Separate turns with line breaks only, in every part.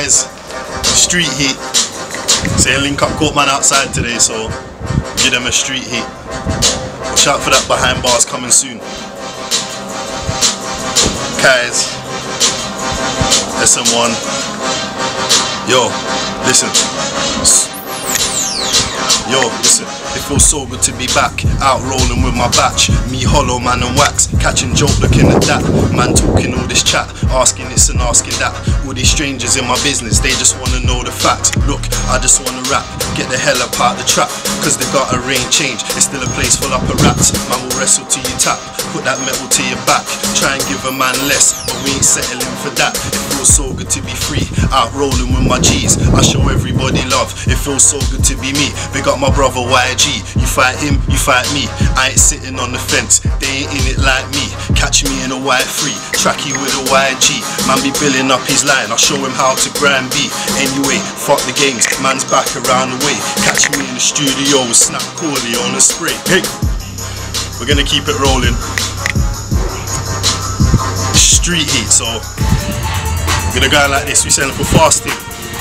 Guys, street heat. Say link up court man outside today, so give them a street heat. Watch out for that behind bars coming soon. Guys, SM1. Yo, listen. Yo, listen, it feels so good to be back, out rolling with my batch. Me, Hollow Man and Wax, catching joke looking at that. Man talking all this chat, asking this and asking that. All these strangers in my business, they just wanna know the facts. Look, I just wanna rap, get the hell up out the trap. Cause they got a rain change, it's still a place full up of rats. Man will wrestle to your tap, put that metal to your back. Try and give a man less, but we ain't settling for that. It feels so good to be free, out rolling with my G's. I show everybody love, it feels so good to be me. Big up my brother YG, you fight him, you fight me. I ain't sitting on the fence, they ain't in it like me. Catch me in a white free, tracky with a YG. Man be building up his line, I'll show him how to grind B. Anyway, fuck the games, man's back around the way. Catch me in the studio with Snap Corley on a spray. Hey, we're gonna keep it rolling. Street heat, so with a guy like this, we send him for fasting.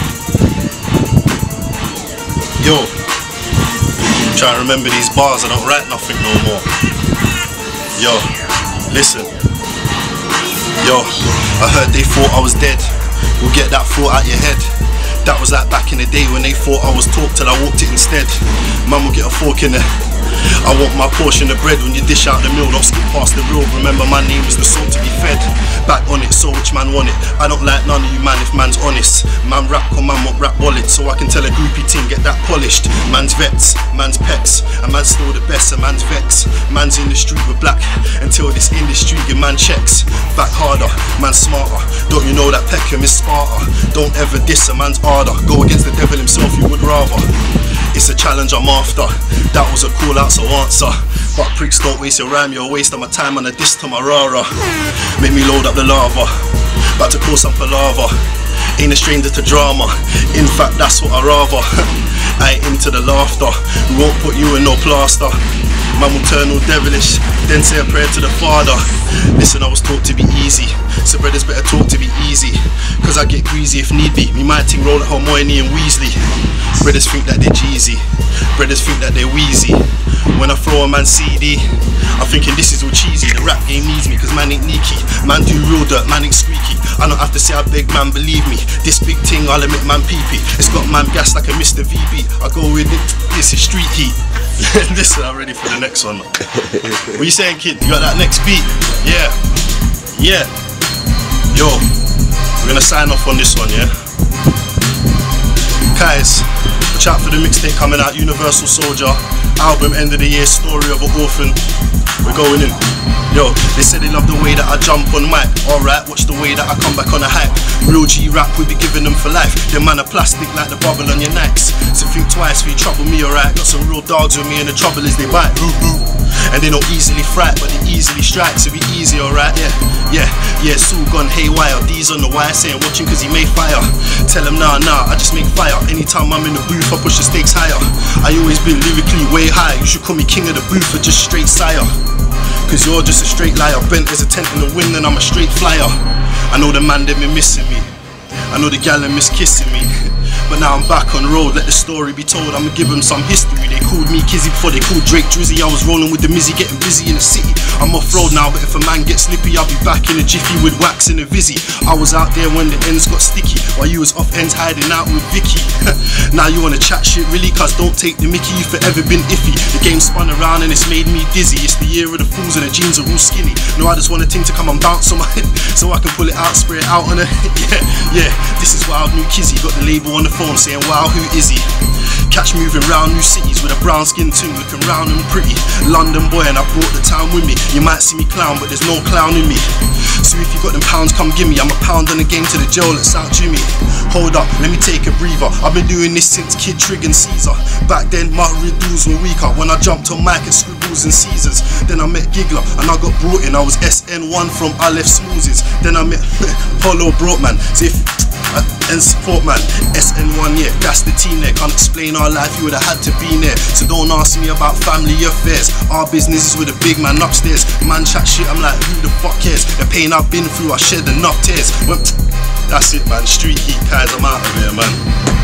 Yo, try and remember these bars, I don't write nothing no more. Yo, listen. Yo, I heard they thought I was dead. We'll get that thought out your head. That was like back in the day when they thought I was talk till I walked it instead. Man will get a fork in there. I want my portion of bread when you dish out the meal, don't skip past the real. Remember my name is the soul to be fed. Back on it, so which man want it? I don't like none of you man if man's honest. Man rap or man want rap wallet, so I can tell a groupie team get that polished. Man's vets, man's pets, and man's still the best, and man's vex. Man's in the street with black, until this industry your man checks. Back harder, man's smarter, don't you know that Peckham is Sparta? Don't ever diss a man's harder, go against the devil himself you would rather. It's a challenge I'm after, that was a call out so answer. But pricks don't waste your rhyme, you're a waste of my time and a diss to my rara. Make me load up the lava, about to cause some palaver. Ain't a stranger to drama, in fact that's what I rather. I ain't into the laughter, we won't put you in no plaster. Man will turn all devilish, then say a prayer to the Father. Listen, I was taught to be easy, so brothers better talk to be easy. Cause I get greasy if need be, me my ting roll at Hermione and Weasley. Brothers think that they're Jeezy, brothers think that they're Wheezy. When I throw a man CD, I'm thinking this is all cheesy. The rap game needs me cause man ain't neaky. Man do real dirt, man ain't squeaky. I don't have to say I beg man believe me. This big ting I'll admit man pee-pee. It's got man gas like a Mr. VB. I go with it, this is street heat. Listen, I'm ready for the next one. What you saying, kid? You got that next beat? Yeah. Yeah. Yo, we're gonna sign off on this one, yeah? Guys, watch out for the mixtape coming out, Universal Soldier. Album, end of the year, story of an orphan. We're going in. Yo, they said they love the way that I jump on mic. Alright, watch the way that I come back on a hype. Real G rap, we be giving them for life. Them man are plastic like the bubble on your Nikes. So think twice for you trouble me, alright. Got some real dogs with me and the trouble is they bite. And they don't easily fright, but they easily strike. So be easy, alright, yeah. It's all gone haywire. D's on the wire saying watching cause he made fire. Tell him nah, I just make fire. Anytime I'm in the booth, I push the stakes higher. I always been lyrically way high. You should call me king of the booth or just straight sire. Cause you're just a straight liar. Bent as a tent in the wind and I'm a straight flyer. I know the man them been missing me, I know the gal them miss kissing me. But now I'm back on road, let the story be told. I'ma give them some history. They called me Kizzy before they called Drake Drizzy. I was rolling with the Mizzy, getting busy in the city. I'm off road now, but if a man gets slippy, I'll be back in a jiffy with Wax and a Vizzy. I was out there when the ends got sticky, while you was off ends hiding out with Vicky. Now you wanna chat shit really, cause don't take the mickey, you forever been iffy. The game spun around and it's made me dizzy. It's the year of the fools and the jeans are all skinny. No, I just want a ting to come and bounce on my head, so I can pull it out, spray it out on her. Yeah, this is Wild New Kizzy. Got the label on the phone saying wow, who is he? Catch moving round new cities with a brown skin too, looking round and pretty. London boy and I brought the town with me. You might see me clown, but there's no clown in me. So if you got them pounds, come give me. I'm a pound on the game to the jail at South Jimmy. Hold up, let me take a breather. I've been doing this since Kid Trig and Caesar. Back then my riddles were weaker. When I jumped on mic at Scribbles and Caesars. Then I met Giggler and I got brought in. I was SN1 from I left Smoozes. Then I met Polo Broadman. So if and support man, SN1, yeah, that's the team there. Can't explain our life, you would've had to be there. So don't ask me about family affairs. Our business is with a big man upstairs. Man chat shit, I'm like, who the fuck cares? The pain I've been through, I shed enough tears. That's it, man. Street heat, Kaiser, I'm out of here, man.